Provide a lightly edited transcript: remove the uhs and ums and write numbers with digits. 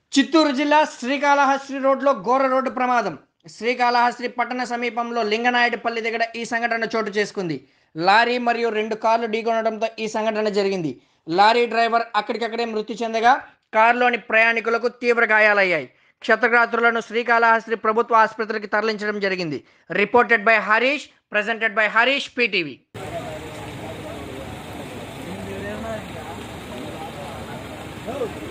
చిత్తూరు జిల్లా శ్రీకాళహస్తి రోడ్లో ఘోర రోడ్డు ప్రమాదం. శ్రీకాళహస్తి పట్టణ సమీపంలో లింగనాయుడుపల్లి దగ్గర ఈ సంఘటన చోటు చేసుకుంది. లారీ మరియు 2 కార్లు ఢీకొనడంతో ఈ సంఘటన జరిగింది. లారీ డ్రైవర్ అక్కడికక్కడే మృతి చెందగా కారులోని ప్రయాణికులకు తీవ్ర గాయాలయ్యాయి. క్షతగాత్రులను శ్రీకాళహస్తి ప్రభుత్వ ఆసుపత్రికి తరలించడం జరిగింది. Reported by Harish, presented by Harish PTV. Oh.